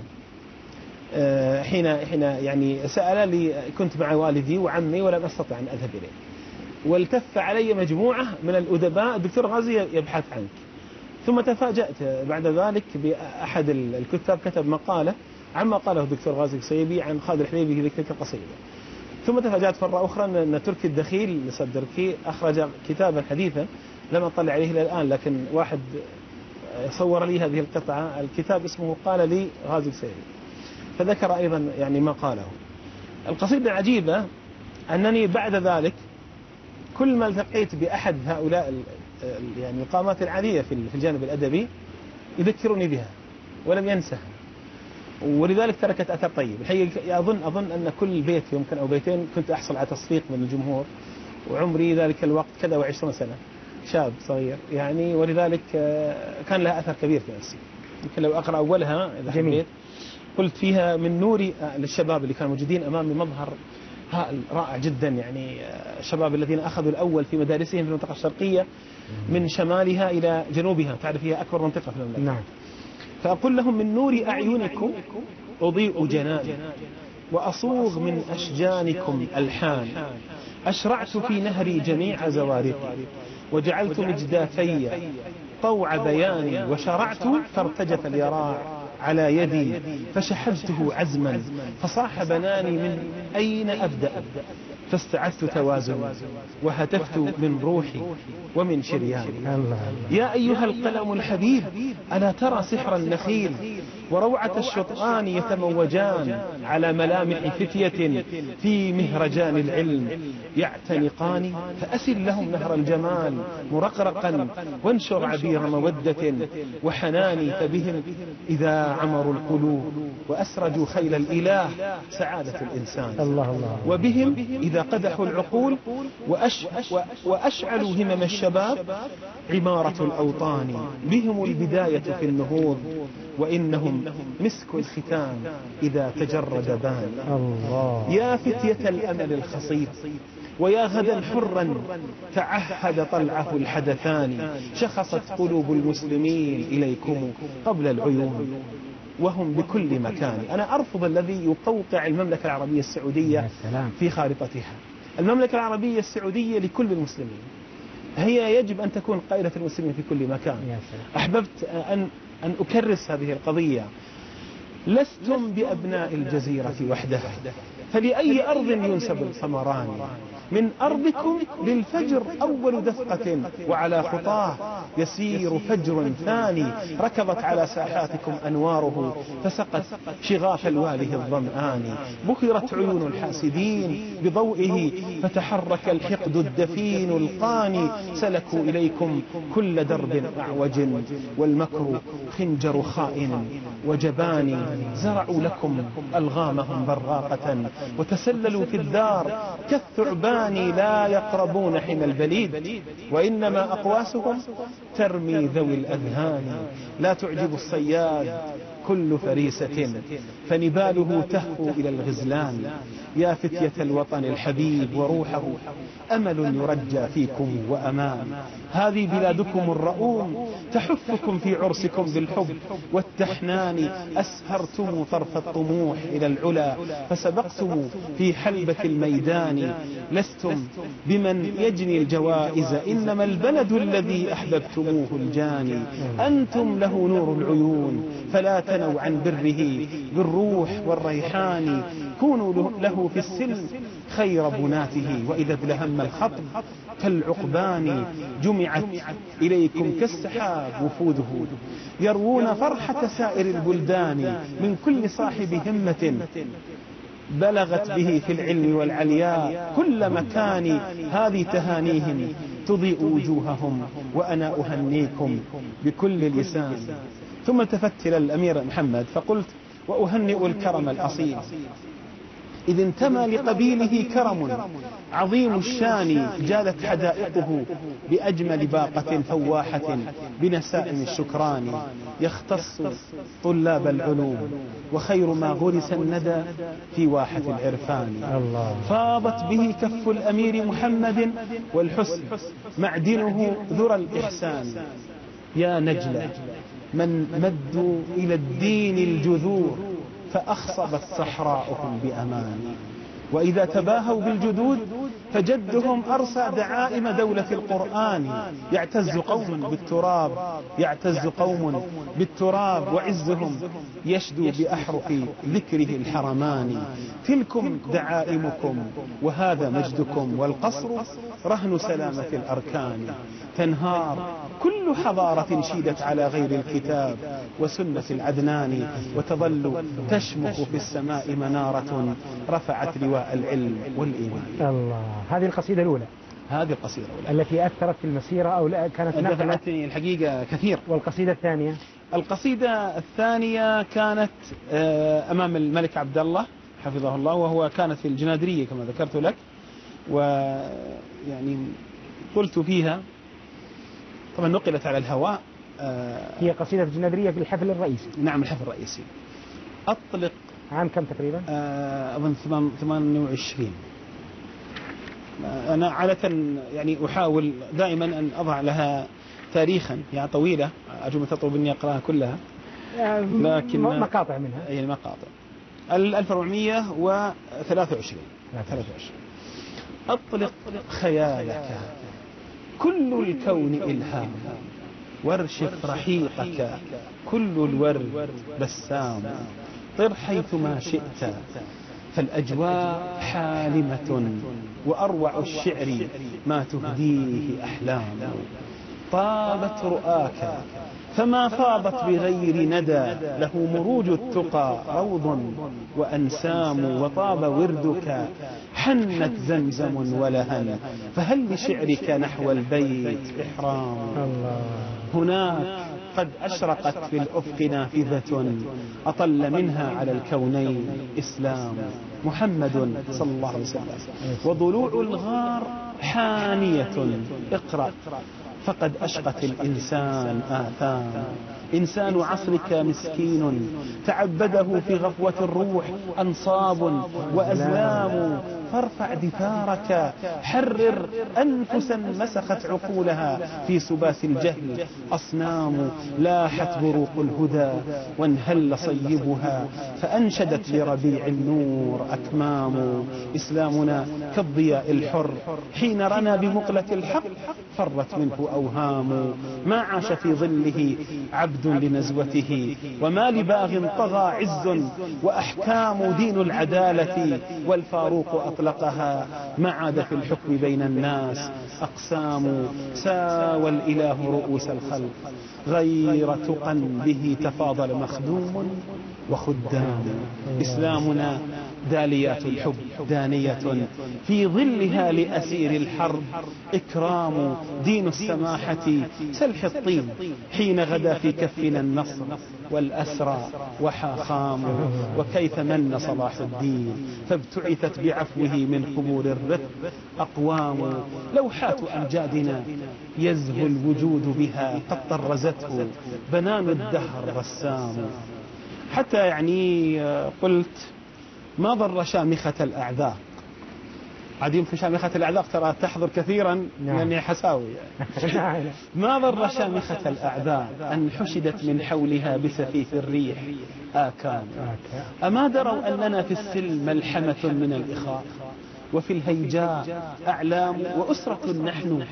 حين يعني سأل لي، كنت مع والدي وعمي ولم أستطع أن أذهب إليه. والتف علي مجموعة من الأدباء، الدكتور غازي يبحث عنك. ثم تفاجأت بعد ذلك بأحد الكتاب كتب مقالة عما قاله الدكتور غازي القصيبي عن خالد الحليبي في تلك القصيدة. ثم تفاجأت مرة أخرى أن تركي الدخيل الدركي أخرج كتابا حديثا لم أطلع عليه إلى الآن، لكن واحد صور لي هذه القطعة. الكتاب اسمه قال لي غازي القصيبي، فذكر أيضا يعني ما قاله. القصيدة العجيبة أنني بعد ذلك كل ما التقيت بأحد هؤلاء يعني القامات العالية في الجانب الأدبي يذكرني بها ولم ينسها، ولذلك تركت أثر طيب. الحقيقة أظن أن كل بيت يمكن أو بيتين كنت أحصل على تصفيق من الجمهور، وعمري ذلك الوقت كذا و20 سنة، شاب صغير يعني، ولذلك كان لها أثر كبير في نفسي. يمكن لو أقرأ أولها إذا حبيت. قلت فيها: من نوري للشباب اللي كانوا موجودين أمامي مظهر رائع جدا، يعني الشباب الذين أخذوا الأول في مدارسهم في المنطقة الشرقية من شمالها إلى جنوبها، تعرف هي أكبر منطقة في المملكة. نعم. فأقول لهم: من نور أعينكم أضيء جناني، وأصوغ من أشجانكم ألحان، أشرعت في نهري جميع زوارقي، وجعلت مجدافي طوع بياني، وشرعت فارتجف اليراع على يدي، فشحذته عزما، فصاح بناني من أين أبدأ، فاستعدت توازني، وهتفت من روحي ومن شرياني. يا أيها القلم الحبيب، ألا ترى سحر النخيل وروعة الشطآن يتموجان على ملامح فتية في مهرجان العلم يعتنقان، فأسل لهم نهر الجمال مرقرقا، وانشر عبير مودة وحنان، فبهم إذا عمروا القلوب وأسرجوا خيل الإله سعادة الإنسان، وبهم إذا قدحوا العقول وأشعلوا همم الشباب عمارة الأوطان، بهم البداية في النهوض، وإنهم مسك الختام إذا تجرد بان. يا فتية الأمل الخصيب، ويا غدا حرا تعهد طلعه الحدثان، شخصت قلوب المسلمين إليكم قبل العيون وهم بكل مكان. أنا أرفض الذي يقوقع المملكة العربية السعودية في خارطتها. المملكة العربية السعودية لكل المسلمين، هي يجب أن تكون قائدة المسلمين في كل مكان. أحببت أن أكرس هذه القضية. لستم بأبناء الجزيرة وحدها، فلأي أرض ينسب القمران، من أرضكم للفجر أول دفقة، وعلى خطاه يسير فجر ثاني، ركضت على ساحاتكم أنواره، فسقت شغاف الواله الظمآن، بخرت عيون الحاسدين بضوئه، فتحرك الحقد الدفين القاني، سلكوا إليكم كل درب أعوج، والمكر خنجر خائن وجبان، زرعوا لكم ألغامهم براقة، وتسللوا في الدار كالثعبان، لا يقربون حمى البليد، وإنما أقواسهم ترمي ذوي الأذهان، لا تعجب الصياد كل فريسة، فنباله تهفو إلى الغزلان. يا فتية الوطن الحبيب وروحه، أمل يرجى فيكم وأمان، هذه بلادكم الرؤوم تحفكم في عرسكم بالحب والتحنان، أسهرتم طرف الطموح إلى العلا، فسبقتم في حلبة الميدان، لستم بمن يجني الجوائز، إنما البلد الذي أحببتموه الجاني، أنتم له نور العيون، فلا تنوا عن بره بالروح والريحان، كونوا له في السلم خير بناته، وإذا ابلهم الخطب كالعقبان، جمعت إليكم كالسحاب وفوده، يروون فرحة سائر البلدان، من كل صاحب همة بلغت به في العلم والعلياء كل مكان، هذه تهانيهم تضيء وجوههم، وأنا أهنيكم بكل لسان. ثم التفت إلى الأمير محمد فقلت: وأهنئ الكرم الأصيل إذ انتمى لقبيله كرم عظيم الشان، جادت حدائقه بأجمل باقة فواحة بنسائم الشكران، يختص طلاب العلوم وخير ما غرس الندى في واحة العرفان. فاضت به كف الأمير محمد والحسن معدنه ذرى الإحسان، يا نجلة من مدوا إلى الدين الجذور فأخصبت صحراؤهم بأمان. وإذا تباهوا بالجدود فجدهم أرسى دعائم دولة القرآن، يعتز قوم بالتراب وعزهم يشدو بأحرف ذكره الحرمان. تلكم دعائمكم وهذا مجدكم، والقصر رهن سلامة الأركان. تنهار كل حضارة شيدت على غير الكتاب وسنة العدنان، وتظل تشمخ في السماء منارة رفعت لواء العلم والإيمان. الله. هذه القصيدة الأولى، هذه القصيدة الأولى التي أثرت في المسيرة أو لا كانت دفعتني الحقيقة كثير. والقصيدة الثانية؟ القصيدة الثانية كانت أمام الملك عبد الله حفظه الله، وهو كانت في الجنادرية كما ذكرت لك، ويعني قلت فيها طبعا نقلت على الهواء. هي قصيدة الجنادرية في الحفل الرئيسي. نعم الحفل الرئيسي. أطلق عام كم تقريبا؟ أظن 28. أنا عادة يعني أحاول دائما أن أضع لها تاريخا، يعني طويلة أرجو تطلب مني أقرأها كلها، لكن مقاطع منها. أي المقاطع 1423. أطلق خيالك كل الكون إلهام، وارشف رحيقك كل الورد بسام. طر حيثما شئت فالأجواء حالمة، وأروع الشعر ما تهديه أحلام. طابت رؤاك فما فاضت بغير ندى، له مروج التقى روض وأنسام. وطاب وردك حنت زمزم ولهن، فهل لشعرك نحو البيت إحرام. هناك قد أشرقت في الأفق نافذة، أطل منها على الكونين إسلام. محمد صلى الله عليه وسلم وضلوع الغار حانية، اقرأ فقد أشقت الإنسان آثام. إنسان عصرك مسكين تعبده في غفوة الروح أنصاب وأزلام. فارفع دثارك حرر أنفسا مسخت عقولها في سبات الجهل أصنام. لاحت بروق الهدى وانهل صيبها، فأنشدت لربيع النور أكمام. إسلامنا كالضياء الحر حين رنى بمقلة الحق فرت منه أوهام. ما عاش في ظله عبد لنزوته، وما لباغ طغى عز وأحكام. دين العدالة والفاروق أطلقها، ما عاد في الحكم بين الناس أقسام. ساوى الإله رؤوس الخلق غير تقى به تفاضل مخدوم وخدام. إسلامنا داليات الحب دانية في ظلها لأسير الحرب إكرام. دين السماحة سلح الطين حين غدا في كفنا النصر والأسرى وحاخام. وكيف من صلاح الدين فابتعثت بعفوه من قبور الرق أقوام. لوحات أمجادنا يزهو الوجود بها قد طرزته بنان الدهر رسام. حتى يعني قلت ما ضر شامخة الأعذاق. عاد يمكن شامخة الأعذاق ترى تحضر كثيرا لأني حساوي. ما ضر شامخة الأعذاق أن حشدت من حولها بسفيف الريح آكام. أما دروا أننا في السلم ملحمة من الإخاء، وفي الهيجاء أعلام وأسرة نحن.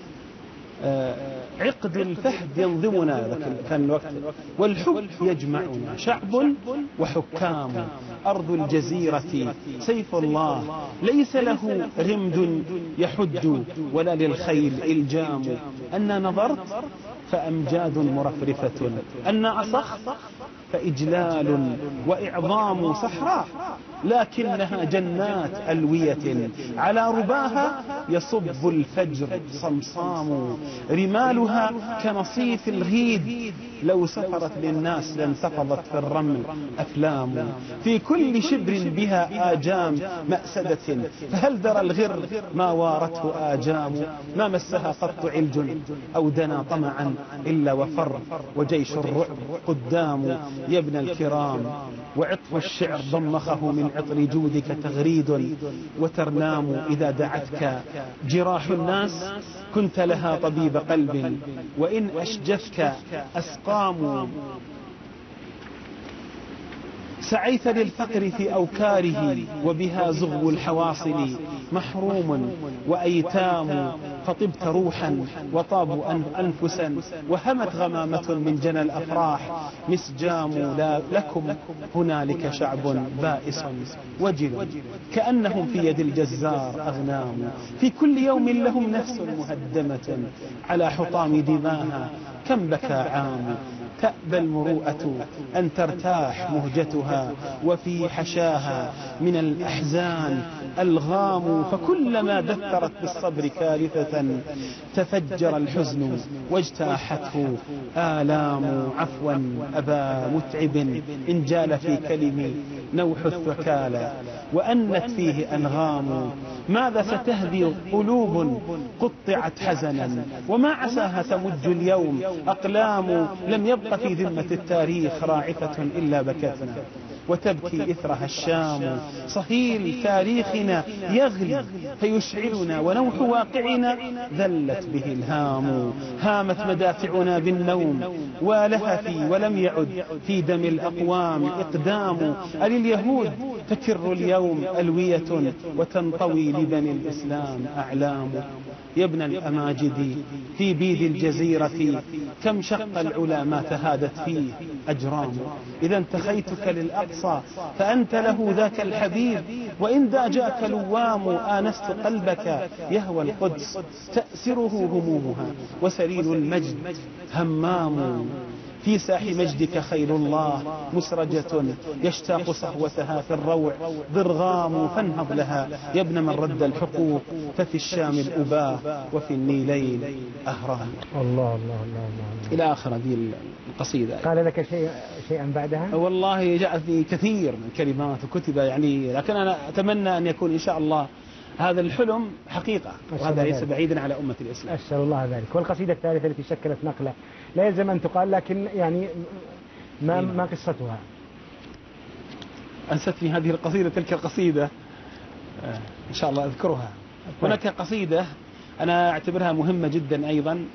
عقد الفهد ينظمنا كان الوقت، والحب يجمعنا شعب وحكام. أرض الجزيرة سيف الله ليس له غمد يحد، ولا للخيل إلجام. أنا نظرت فأمجاد مرفرفة، أنا أصخت فإجلال وإعظام. صحراء لكنها جنات ألوية على رباها يصب الفجر صمصام، رمالها كنصيف الغيد لو سفرت للناس لانتفضت في الرمل أفلام، في كل شبر بها آجام مأسدة، فهل درى الغر ما وارته آجام، ما مسها قط علج أو دنا طمعا إلا وفر، وجيش الرعب قدام يا ابن الكرام، وعطف الشعر ضمخه من عطر جودك تغريد، وترنام إذا دعتك جراح الناس كنت لها طبيب قلب، وإن أشجتك أسقام، سعيت للفقر في أوكاره وبها زغو الحواصل محروم، وأيتام فطبت روحا وطابوا أنفسا، وهمت غمامة من جنى الأفراح مسجام، لا لكم هنالك شعب بائس وجل كأنهم في يد الجزار أغنام، في كل يوم لهم نفس مهدمة على حطام دماها كم بكى عام، تأبى المروءة أن ترتاح مهجتها وفي حشاها من الأحزان ألغام، فكلما دثرت بالصبر كارثة تفجر الحزن واجتاحته آلام، عفوا أبا متعب إن جال في كلمي نوح الثكالى وأنت فيه أنغام، ماذا ستهدي قلوب قطعت حزنا وما عساها تمج اليوم أقلام، لم يبق في ذمة التاريخ راعفة إلا بكتنا وتبكي إثرها الشام، صهيل تاريخنا يغلي فيشعلنا ونوح واقعنا ذلت به الهام، هامت مدافعنا بالنوم ولهفي ولم يعد في دم الأقوام إقدام، ألليهود تكر اليوم ألوية وتنطوي لبني الإسلام أعلام، يا ابن الأماجد في بيد الجزيرة كم شق العلا ما تهادت فيه أجرام، إذا انتخيتك للأقصى فأنت له ذاك الحبيب، وإن ذا جاك لوام آنست قلبك يهوى القدس تأسره همومها وسرير المجد همام، في ساح مجدك خيل الله مسرجة يشتاق صهوتها في الروع ضرغام، فانهض لها يا ابن من رد الحقوق، ففي الشام الأباه وفي النيلين أهرام. الله الله الله الله إلى آخر هذه القصيدة. قال لك شيئا بعدها؟ والله جاء في كثير من كلمات وكتب يعني، لكن أنا أتمنى أن يكون إن شاء الله هذا الحلم حقيقة، وهذا ليس بعيدا على أمة الإسلام. أسأل الله ذلك. والقصيدة الثالثة التي شكلت نقلة لا يلزم أن تقال، لكن يعني ما قصتها؟ أنستني هذه القصيدة تلك القصيدة، إن شاء الله أذكرها. هناك قصيدة أنا أعتبرها مهمة جدا أيضا،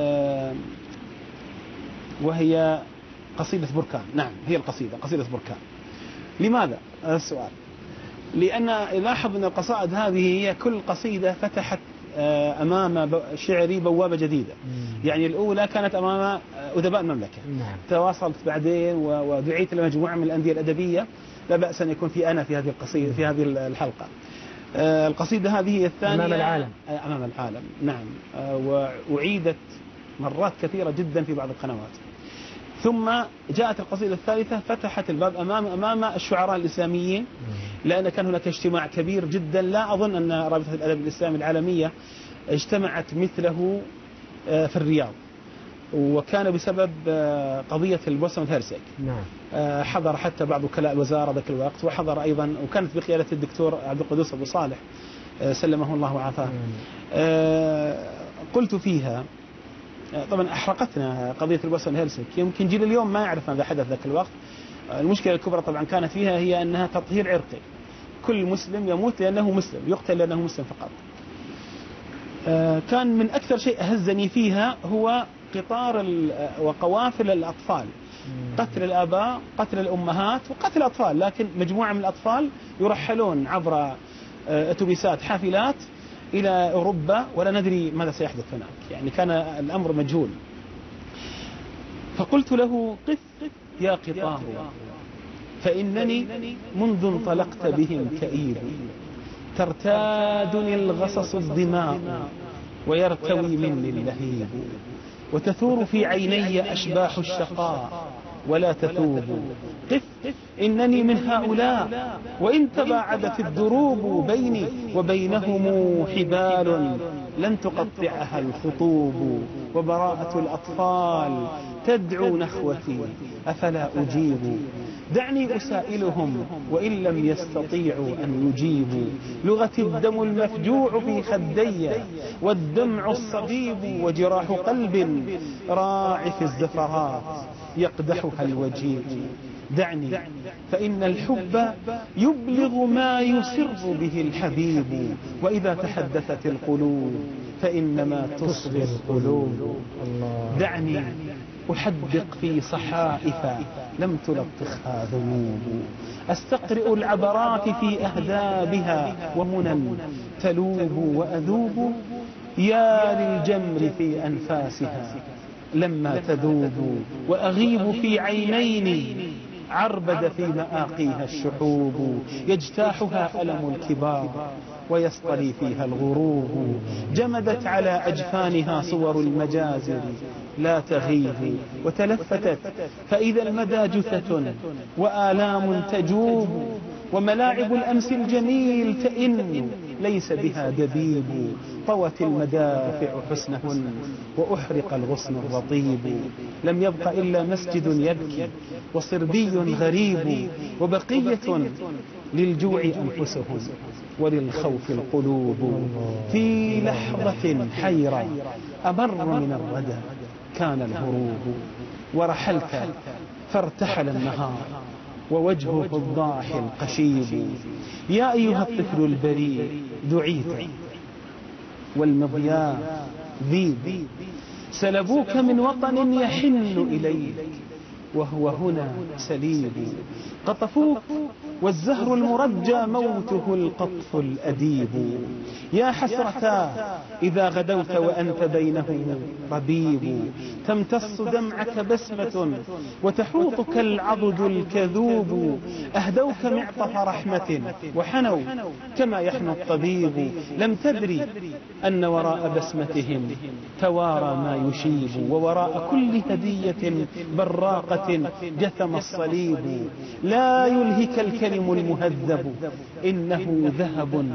وهي قصيدة بركان. نعم هي قصيدة بركان. لماذا؟ هذا السؤال. لأن لاحظ أن القصائد هذه هي كل قصيدة فتحت أمام شعري بوابة جديدة. يعني الأولى كانت أمام أدباء المملكة، تواصلت بعدين ودعيت لمجموعة من الأندية الأدبية، لا بأس أن يكون في أنا في هذه القصيدة في هذه الحلقة. القصيدة هذه هي الثانية أمام العالم. نعم، وأعيدت مرات كثيرة جدا في بعض القنوات. ثم جاءت القصيدة الثالثة فتحت الباب أمام الشعراء الإسلاميين، لأن كان هناك اجتماع كبير جدا، لا أظن أن رابطة الأدب الإسلامي العالمية اجتمعت مثله في الرياض، وكان بسبب قضية البوسنة والهرسك. حضر حتى بعض وكلاء الوزارة ذاك الوقت، وحضر أيضا وكانت بقيادة الدكتور عبد القدوس أبو صالح سلمه الله وعافاه. قلت فيها طبعا أحرقتنا قضية البوسنة والهرسك، يمكن جيل اليوم ما يعرف ماذا حدث ذاك الوقت. المشكلة الكبرى طبعا كانت فيها هي أنها تطهير عرقي، كل مسلم يموت لأنه مسلم، يقتل لأنه مسلم فقط. كان من أكثر شيء أهزني فيها هو قطار وقوافل الأطفال، قتل الآباء، قتل الأمهات، وقتل الأطفال، لكن مجموعة من الأطفال يرحلون عبر أتوبيسات حافلات إلى أوروبا ولا ندري ماذا سيحدث هناك، يعني كان الأمر مجهول. فقلت له قف يا قطار، فإنني منذ انطلقت بهم كئيب، ترتادني الغصص الدماء ويرتوي مني اللهيب، وتثور في عيني أشباح الشقاء ولا تثوب. قف إنني من هؤلاء، وإن تباعدت الدروب بيني وبينهم حبال لن تقطعها الخطوب، وبراءة الأطفال تدعو نخوتي أفلا أجيب. دعني أسائلهم وإن لم يستطيعوا أن يجيبوا، لغتي الدم المفجوع في خدي والدمع الصبيب، وجراح قلب راعف الزفرات يقدحها الوجيب. دعني فإن الحب يبلغ ما يسر به الحبيب، وإذا تحدثت القلوب فإنما تصغي القلوب. دعني أحدق في صحائف لم تلطخها ذنوب، أستقرئ العبرات في أهدابها ومنى تلوب وأذوب، يا للجمر في أنفاسها لما تذوب، وأغيب في عينين عربد في مآقيها الشحوب، يجتاحها ألم الكبار ويصطلي فيها الغروب، جمدت على أجفانها صور المجازر لا تغيب، وتلفتت فإذا المدى جثة وآلام تجوب، وملاعب الأمس الجميل تئن ليس بها دبيب، طوت المدافع حسنهن وأحرق الغصن الرطيب، لم يبق إلا مسجد يبكي وصربي غريب، وبقية للجوع أنفسهم وللخوف القلوب. في لحظة حيرة أمر من الردى كان الهروب، ورحلت فارتحل النهار ووجهه الضاحي القشيب. يا أيها الطفل البريء دعيت والمضياء ذيب، سلبوك من وطن يحن إليك وهو هنا سليب، قطفوك والزهر المرجى موته القطف الأديب. يا حسرة إذا غدوت وأنت بينهم ربيب، تمتص دمعك بسمة وتحوطك العضد الكذوب، أهدوك معطف رحمة وحنوا كما يحنو الطبيب، لم تدري أن وراء بسمتهم توارى ما يشيب، ووراء كل هدية براقة جثم الصليب. لا يلهك الكلم المهذب إنه ذهب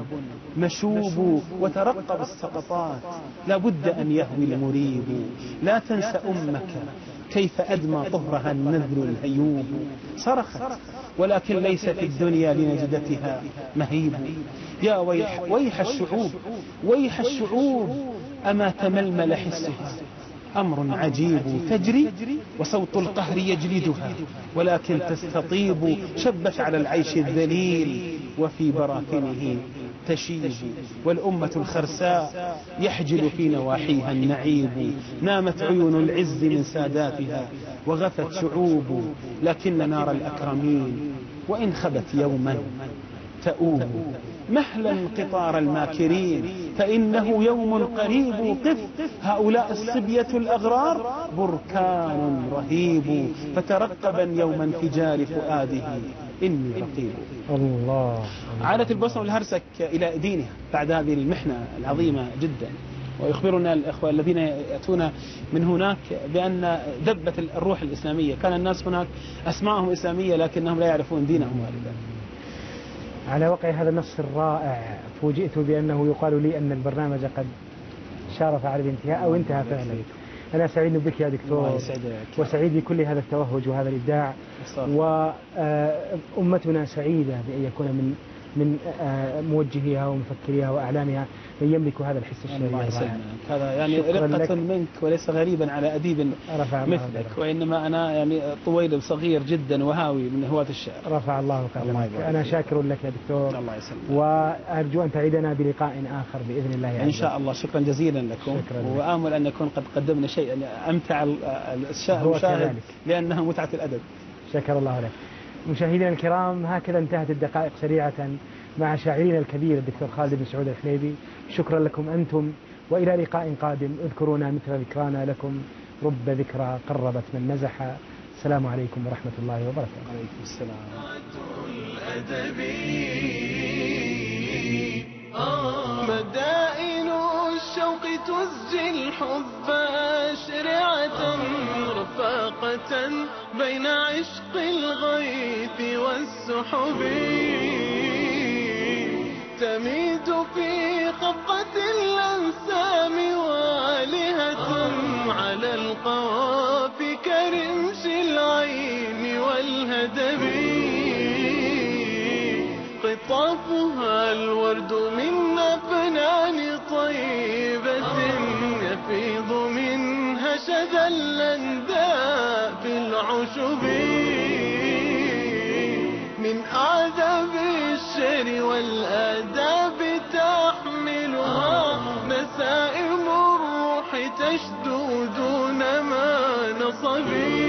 مشوب، وترقب السقطات لا بد أن يهوي المريب. لا تنس أمك كيف أدمى طهرها النذل الهيوب، صرخت ولكن ليس في الدنيا لنجدتها مهيب. يا ويح الشعوب ويح الشعوب، أما تململ حسها أمر عجيب، تجري وصوت القهر يجلدها ولكن تستطيب، شبت على العيش الذليل وفي براثنه تشيب، والأمة الخرساء يحجل في نواحيها النعيب، نامت عيون العز من ساداتها وغفت شعوب، لكن نار الأكرمين وإن خبت يوما تؤوب. مهلا قطار الماكرين فإنه يوم قريب، قف هؤلاء الصبية الأغرار بركان رهيب، فترقبا يوم انفجار فؤاده إني رقيب. الله. عادت البصرة والهرسك إلى دينها بعد هذه المحنة العظيمة جدا، ويخبرنا الأخوة الذين يأتون من هناك بأن دبت الروح الإسلامية، كان الناس هناك أسماءهم إسلامية لكنهم لا يعرفون دينهم والدا. على وقع هذا النص الرائع فوجئت بأنه يقال لي أن البرنامج قد شارف على الانتهاء أو انتهى فعلا. أنا سعيد بك يا دكتور، وسعيد بكل هذا التوهج وهذا الإبداع، وأمتنا سعيدة بأن يكون من موجهيها ومفكريها وأعلامها من يملك هذا الحس الشرعي. هذا يعني رقة منك وليس غريبا على أديب مثلك، وإنما أنا يعني طويل صغير جدا وهاوي من هواة الشعر. رفع الله قدرك. أنا شاكر لك يا دكتور، الله يسلمك، وأرجو أن تعيدنا بلقاء آخر بإذن الله إن شاء الله. شكرا جزيلا لكم، وآمل أن نكون قد قدمنا شيئا أمتع المشاهد لأنها متعة الأدب. شكر الله لك. مشاهدينا الكرام، هكذا انتهت الدقائق سريعة مع شاعرنا الكبير الدكتور خالد بن سعود الحليبي. شكرا لكم أنتم، وإلى لقاء قادم. اذكرونا مثل ذكرانا لكم، رب ذكرى قربت من مزح. السلام عليكم ورحمة الله وبركاته. عليكم السلام. مدائن الشوق تزجي الحب أشرعة رفاقة بين عشق الغيث والسحب، تميد في خفقة الأنسام والهة على القوافي كرمش العين والهدب، قطافها الورد من أفنان طيبة يفيض منها شذا الأنداء في العشب، من أعذاب الشر والآداب تحملها نسائم الروح تشدو دون ما نصب.